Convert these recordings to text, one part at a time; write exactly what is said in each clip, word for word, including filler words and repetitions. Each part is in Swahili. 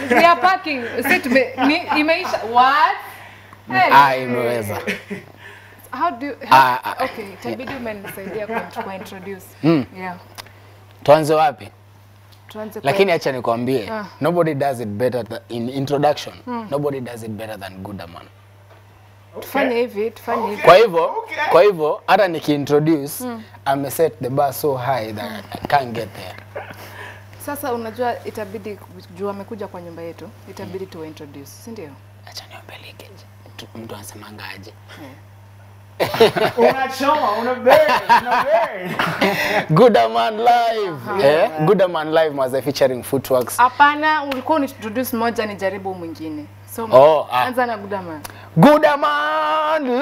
we are packing. Sit ni imeisha. What? Hey. Ah, imeweza. How do you, how, ah, ah, okay, tabidi umenisaidia ku introduce. Mm. Yeah. Tuanze wapi? Tuanze Lakini acha nikwambie, ah. nobody does it better than, in introduction. Mm. Nobody does it better than Goodaman. Okay. Tufanye hivi, tufanye hivi. Kwa hivyo, okay. Kwa hivyo hata nikiintroduce, mm. I'm set the bar so high that mm. I can't get there. Sasa unajua itabidi juu amekuja kwa nyumba yetu, itabidi mm. tu introduce, si ndio? Acha niwapeleke. Mtu anasema ngaje? Unachoma, unaberi, unaberi. Goodaman live. Uh-huh. Eh? Goodaman live was featuring Footworks. Hapana, ulikuwa unintroduce moja ni jaribu mwingine. So oh, ah. anza na Goodaman. Goodaman live.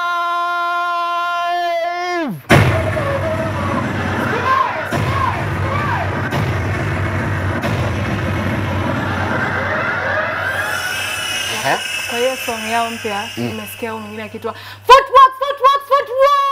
Eh? Kwa hiyo song yao mpya mm. nimesikia huyu mwingine akitwa Footworks, Footworks, Footworks.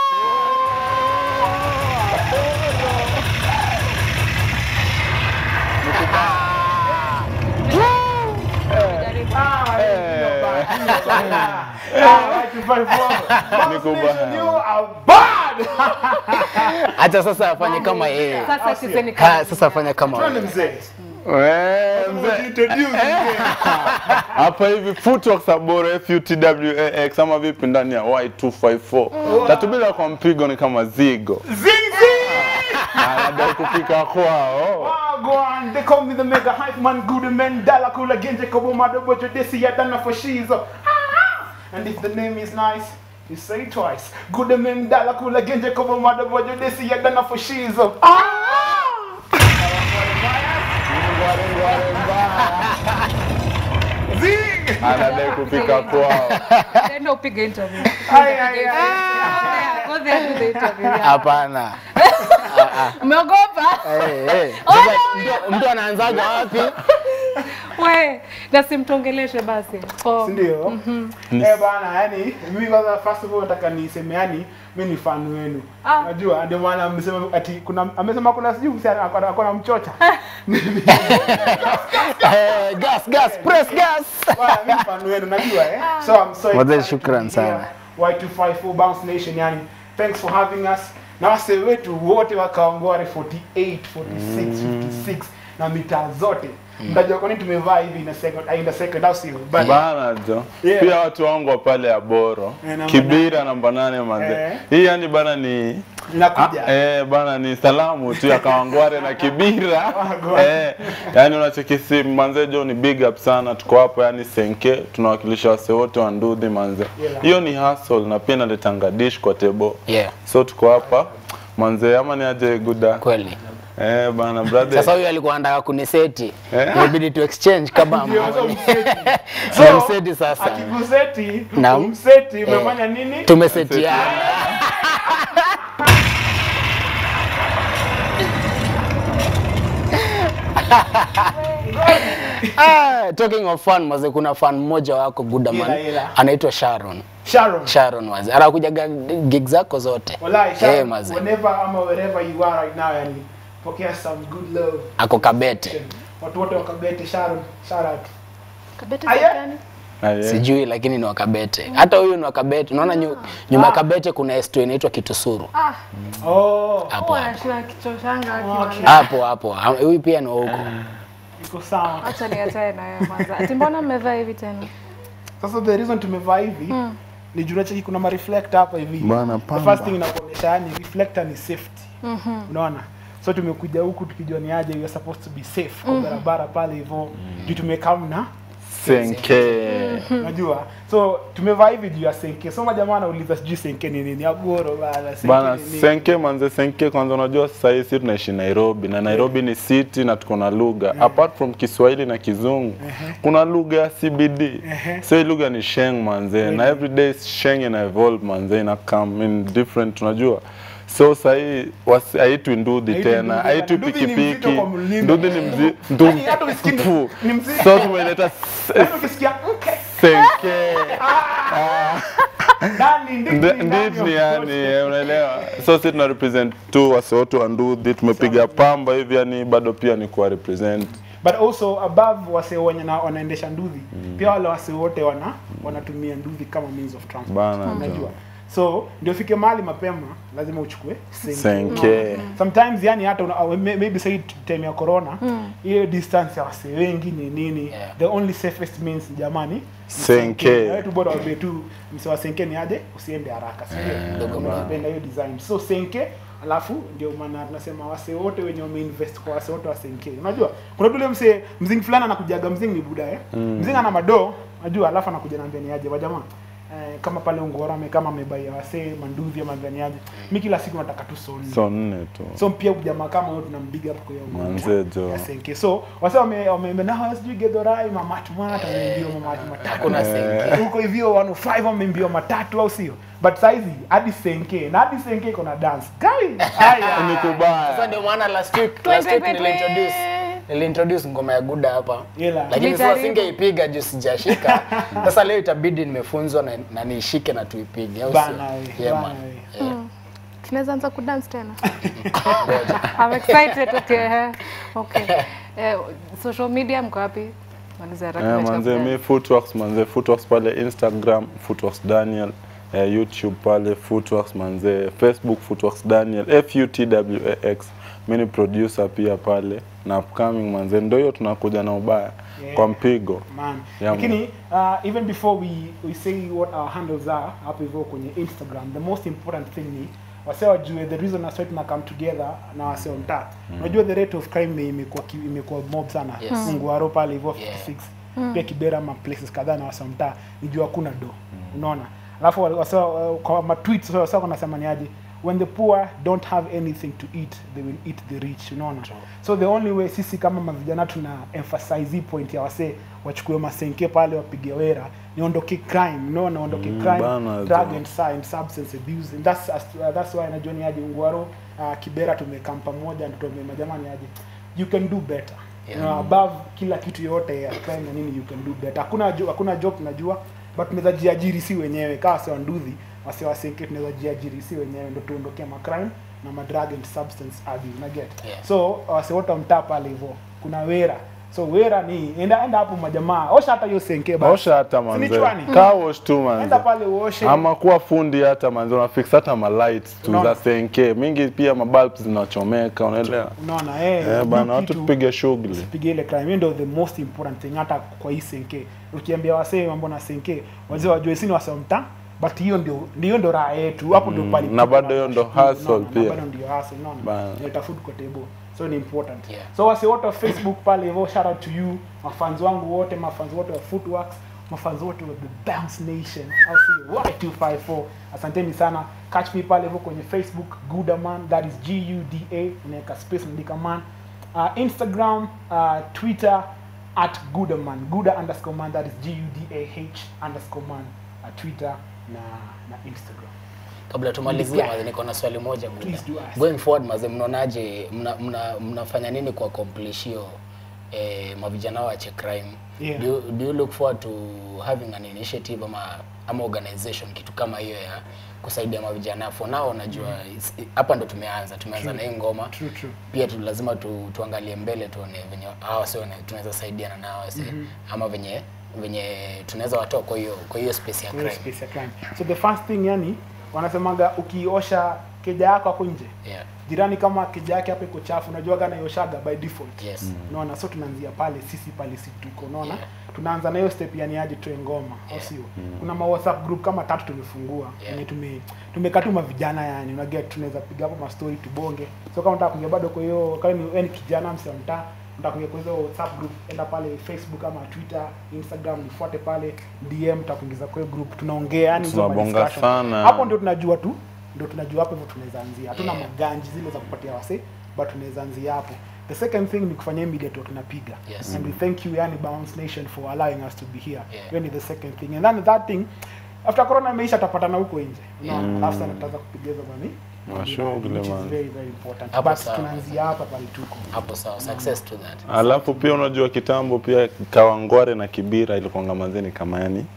Acha sasa afanye kama yeye. Sasa tiseni kama. Sasa afanye kama wewe. Wewe introduce hapa hivi Footworks Aboro F U T W A X ama vipi ndani ya Y two five four. Tatubila kwa mpigo ni kama zigo. Zizi! Anadai kupika kwao. Go on, they call me the mega hype man, Goodaman, Dalakula Genje Kobo Madobo Jodesi Yadana for Shizo. And if the name is nice, you say it twice. Goodaman, Dalakula Genje Kobo Madobo Jodesi Yadana for Shizo. Zing! Anadai kupika kwao. Ndio upige interview. Ai ai ai. Go there to the interview. Hapana. Umeogopa? Eh eh. Mtu anaanzaga wapi? We, na simtongeleshe basi. Oh. Ndio. Mhm. Mm eh bana, yani mimi kwanza first of all nataka niseme yani mimi ni fan wenu. Unajua ndio maana amesema ati kuna amesema kuna sijui msichana akona mchocha. Eh gas gas press gas. Bana mimi fan wenu najua eh. So I'm so Mwadhani shukran sana. Y two five four Bounce Nation yani. Thanks for having us. Na wase wetu wote wa Kawangware forty-eight, forty-six, fifty-six na mitaa zote. Mtajua kwa nini tumevaa hivi ina second in the second house hiyo. Bana jo. Yeah. Pia watu wangu pale Aboro. Yeah, Kibira namba nane manze. Yeah. Hii yani bana ni nakuja. Ah, eh bana ni salamu tu ya Kawangware na Kibira. Eh yani unachekisi manze jo ni big up sana tuko hapo yani Senke tunawakilisha wase wote wa Ndudhi manze. Hiyo ni hustle na pia naletanga dish kwa table. Yeah. So tuko hapa manze ama ni aje Guda. Kweli. Eh bana brother. Sasa huyu alikuwa anataka kuniseti. Inabidi tu exchange kama amani. So mseti sasa. Akikuseti, umseti umefanya nini? Tumesetiana. Ah, talking of fun, maze kuna fan mmoja wako Goodaman anaitwa Sharon. Sharon. Sharon maze. Anakuja gig zako zote. Wallahi Sharon. Hey, whenever ama wherever you are right now yani pokea some good love. Ako Kabete. Watu wote wa Kabete, Sharon, shout out. Kabete gani? Sijui lakini ni wa Kabete. Hata huyu ni wa Kabete. Unaona nyuma ya Kabete kuna estuary inaitwa Kitusuru. Ah. Oh. Hapo anashika kichoshanga akiwa. Hapo hapo. Huyu pia ni huko. Iko sawa. Acha niachae na yeye kwanza. Ati mbona mmevaa hivi tena? Sasa the reason tumevaa hivi ni juu nacheki kuna ma reflector hapa hivi. Bana pamba. The first thing inakuonyesha yani reflector ni safety. Mhm. Unaona? So tumekuja huku tukijua ni aje we are supposed to be safe kwa barabara pale hivyo. Juu tumekam na Senke. Unajua? So tumevaa hivi juu ya Senke. So majamaa wanauliza sijui Senke ni nini? Aboro bana Senke. Bana Senke manze Senke kwanza unajua sasa hivi tunaishi Nairobi na Nairobi yeah. ni city na tuko na lugha. Yeah. Apart from Kiswahili na Kizungu, uh-huh. kuna lugha ya C B D. Uh-huh. So lugha ni Sheng manze. Yeah. Na every day Sheng ina evolve manze na come in different unajua. So sahi haitu Ndudhi tena, haitu pikipiki. Ndudhi ni mzi, Ndudhi ni mzi. So tumeleta Senke. Ndudhi yani, unaelewa. So sisi tuna represent tu wase wote wa Ndudhi, tumepiga pamba hivi yani bado pia ni kwa represent but also above wase wenye na wanaendesha nduthi pia wale wase wote wana wanatumia nduthi kama means of transport Bana, unajua so ndio fike mahali mapema lazima uchukue senke, senke. sometimes yani hata una, uh, maybe say time ya corona hiyo distance ya wase wengi ni nini Yeah. the only safest means jamani Senke. na wetu bora wabe tu msewa senke ni aje usiende haraka sio ndio unapenda hiyo design so senke alafu ndio maana tunasema wase wote wenye wameinvest kwa wase wote wa senke unajua kuna dule mse mzingi fulani anakujaga mzingi ni buda eh mm. mzingi ana madoo unajua alafu anakuja naambia ni aje wa jamaa eh, kama pale Ungora kama amebaia wase manduvi ama ndani aje mimi kila siku nataka tu so nne So nne tu. so pia jamaa kama wewe tunambiga hapo kwa hiyo Manzejo. ya senke so wase wame wame na sijui Gedorai mamatu mata ndio mamatu matatu Kuna senke. huko hivyo one oh five wamembio matatu au sio but saizi hadi senke na hadi senke iko na dance guy haya Ni kubaya. Sasa ndio maana last week last week niliintroduce niliintroduce ngoma ya Guda hapa. Ila. Lakini sasa Nijaribu. singeipiga juu sijashika. Sasa leo itabidi nimefunzwa na, na niishike na tuipige au sio? Bana we, Yeah, bana man. we. Yeah. Tunaweza anza kudance tena. I'm excited. Okay. Okay. Eh, social media mko wapi? Maliza haraka. Eh, nachukua manze muda. mi Footworks manze Footworks pale Instagram Footworks Daniel eh, YouTube pale Footworks manze Facebook Footworks Daniel F U T W A X mimi ni producer pia pale na upcoming manze ndio hiyo tunakuja na ubaya Yeah. kwa mpigo Man. Yeah, Lakini uh, even before we we say what our handles are hapo hivyo kwenye Instagram the most important thing ni wase wajue the reason as why tuna come together na wase on tap. Unajua the rate of crime imekuwa ki- imekuwa mob sana. Yes. Ungwaro pale hivyo Yeah. fifty six. Pia Kibera ma places kadhaa na wase on tap. Nijua hakuna do. Unaona? Alafu wase uh, kwa ma tweets wase wanasema ni aje when the poor don't have anything to eat they will eat the rich unaona so the only way sisi kama mavijana tuna emphasize hii point ya wase wachukue masenke pale wapige wera niondoke crime unaona ondoke Mm, crime bana, drug jo. and science substance abuse and that's uh, that's why najua ni aje Ungwaro uh, Kibera tumekaa pamoja ndio tumema jamani aje you can do better Yeah. you know, above kila kitu yote ya crime na nini you can do better hakuna jo, hakuna job tunajua but tunaweza jiajiri si wenyewe kama si wanduthi wase wasenke tunaweza jiajiri si wenyewe ndio tuondokea ma crime na ma drug and substance abuse na get Yeah. so wase wote mtaa pale hivyo kuna wera so wera ni enda enda hapo majamaa osha hata hiyo senke basi osha hata manze Sinichwani. car wash tu manze enda pale uoshe ama kuwa fundi hata manze una fix hata ma lights tu Unaona? za senke mingi pia ma bulbs zinachomeka unaelewa unaona eh eh do bana watu kitu, tupige shughuli usipige ile crime. Hiyo ndio the most important thing hata kwa hii senke. Ukiambia wasee mambo na senke, wazee wajue sini wasa mta, but hiyo ndio ndio ndo raha yetu. Hapo ndio pali. na bado hiyo ndo hustle pia. Na bado ndio hustle, unaona. Bana. Nileta food kwa table. So ni important. Yeah. So wase wote wa Facebook pale hivyo, shout out to you, mafans wangu wote, mafans wote wa Footworks, mafans wote wa The Bounce Nation. I'll see you Y two five four. Asanteni sana. Catch me pale hivyo kwenye Facebook Gudaman, that is G U D A, unaweka space ndika man. Uh, Instagram, uh, Twitter at Gudaman, Guda underscore man, that is G U D A H underscore man, uh, Twitter na na Instagram. Kabla tumalizie Yeah. maze, niko na swali moja Guda. Please do ask. Going forward maze, mnaonaje mna, mna, mnafanya nini kwa accomplish hiyo eh, mavijana wache crime? Yeah. Do, you- do you look forward to having an initiative ama ama organization kitu kama hiyo ya kusaidia mavijana? For now unajua it's- hapa ndo tumeanza tumeanza na hii ngoma. True, true. Pia tu lazima tu, tuangalie mbele tuone venye hawa sio tunaweza saidiana na hawa sio ama venye venye tunaweza watoa kwa hiyo kwa hiyo space ya Kwa hiyo crime. space ya crime. So the first thing yani wanasemaga ukiosha keja yako hapo nje. Yeah. Jirani kama keja yake hapo iko chafu, unajua gana yoshaga by default. Yes. Unaona, so tunaanzia pale sisi pale sisi tuko, unaona? Yeah. Tunaanza na hiyo step yani aje toe ngoma, au Yeah. sio? Kuna ma WhatsApp group kama tatu tumefungua. Yeah. Yani tume tumekatuma vijana yani, una get tunaweza piga hapo ma story tubonge. So kama unataka kuingia bado kwa hiyo kama ni wewe ni kijana msio mtaa, unataka kuingia kwa hizo WhatsApp group, enda pale Facebook ama Twitter, Instagram, nifuate pale D M, tutakuingiza kwa hiyo group. Tunaongea yani hizo ma Tunabonga discussion. sana. Hapo ndio tunajua tu ndio tunajua hapo hivyo tunaweza anzia. Hatuna Yeah. maganji zile za kupatia wase, but tunaweza anzia hapo. The second thing ni kufanya immediate work tunapiga. Yes. And we thank you yani Bounce Nation for allowing us to be here. Yeah. Hiyo ni the second thing. And then that thing after corona imeisha tapatana huko nje. Unaona, alafu sana tutaanza kupiga hizo bani. Mashughuli, Which is man. very very important. Hapo But sawa. tunaanzia hapa pale tuko. Hapo sawa, success to that. Alafu pia unajua kitambo pia Kawangware na Kibira ilikuwa mazeni kama yani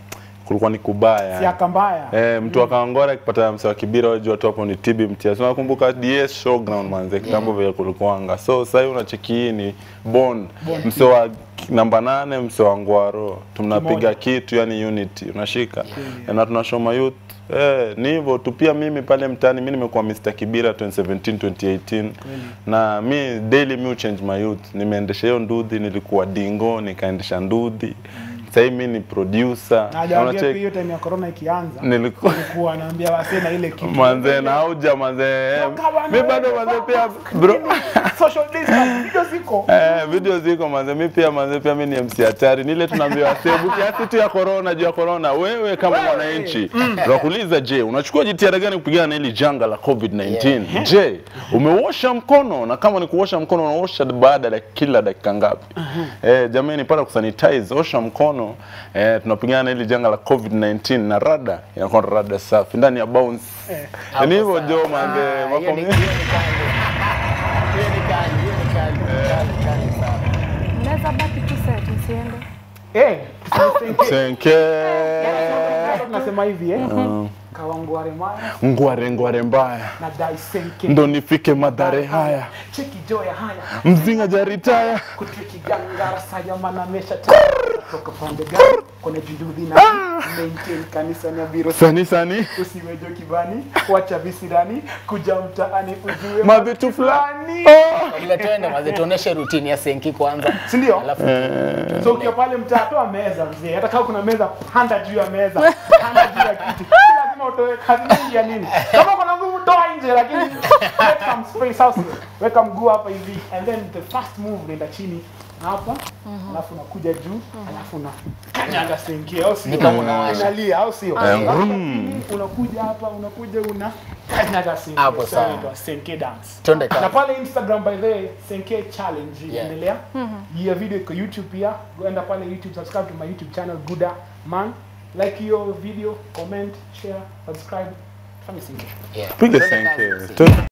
kulikuwa ni kubaya. Siaka mbaya. Eh, mtu wa Kawangware akipata mse wa Kibira wajua tu hapo ni T B Mtia. So nakumbuka D S Showground manze kitambo vile kulikuanga. So sasa unacheki hii ni Bond. Mse wa namba nane, mse wa Ngwaro. Tunapiga kitu yani unity. Unashika. Yeah. Na tunashoma youth. Eh, ni hivyo tu pia mimi pale mtaani mimi nimekuwa Mister Kibira twenty seventeen twenty eighteen. Na mi daily me change my youth. Nimeendesha hiyo ndudhi, nilikuwa dingo, nikaendesha ndudhi. Sasa mimi ni producer. Unaona hiyo time ya corona ikianza. Nilikuwa nilikuwa naambia wasee na ile kitu. Manze na auja manze. Mimi bado manze pia bro. Social distance video ziko. Eh, video ziko manze. Mimi pia manze pia mimi ni M C hatari. Nile tunaambia wasee kiasi tu ya corona, juu ya corona. Wewe kama mwananchi, tunakuuliza je, unachukua jitihada gani kupigana na hili janga la COVID nineteen? Yeah. Je, umeosha mkono? Na kama ni kuosha mkono unaosha baada ya kila dakika ngapi? Uh -huh. Eh, jamani pala kusanitize, osha mkono. Eh, tunapigana na hili janga la COVID nineteen na rada inakuwa rada safi ndani ya bounce. Eh. Ni hivyo jo manze, wako mimi. Naweza baki tu set msiende. Eh, senke. Tunasema hivi eh. Kawangware mbaya. Ngware ngware mbaya. Na dai senke. Ndo nifike madhare haya. Cheki joya haya. Mzinga jaritaya. Kutriki gangara sayama na mesha ta. Toka pande gari. Kone jindudhi na maintain kanisa na biro. Sani sani. Usiwe jo kibani. Wacha visirani. Kuja mtaani ujue. Mavitu fulani. Ile twende maze tuoneshe routine ya senki kwanza. Si ndio? Alafu so ukiwa pale mtatoa meza mzee. Hata kama kuna meza panda juu ya meza. Panda juu ya kiti. Lazima utoe kazi nyingi ya nini. Kama kuna nguvu toa nje lakini make some space house. Weka mguu hapa hivi and then the first move nenda chini hapa. Alafu unakuja juu, alafu una kanyaga senki au sio? Unalia au sio? Unakuja hapa, unakuja una kanyaga senki. Hapo sawa. Senki dance. Twende Na pale Instagram by the way, Senke challenge inaendelea. Hii video kwa YouTube pia. Goenda pale YouTube, subscribe to my YouTube channel Guda Man. Like your video, comment, share, subscribe. Fanya Senke. yeah. Piga senke.